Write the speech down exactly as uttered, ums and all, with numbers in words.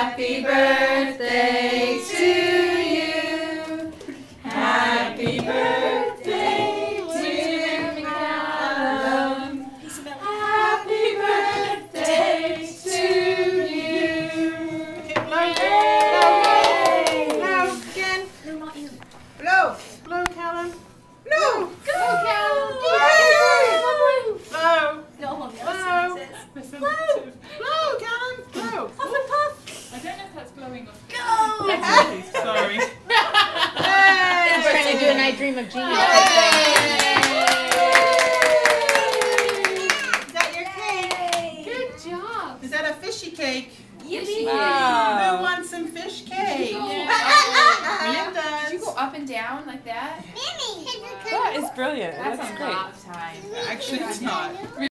Happy birthday to you. Happy birthday, dear Callum. Happy birthday to you. Okay, blow. Blow. Blow again. No, not you. Blow. Blow, Callum. No. Go, Callum. Yay! Blow. No one Blow. else Blow. Blow, Callum. Blow. Puff and puff. I don't know if that's blowing or Go. That's sorry. I'm trying to do an I Dream of Jeannie. Is that your cake? Good job. Is that a fishy cake? Yippee. Wow. Who wants some fish cake? Yeah. Mia does. Did you go up and down like that? That is brilliant. That's, That's a great. lot of time. Actually, it's not.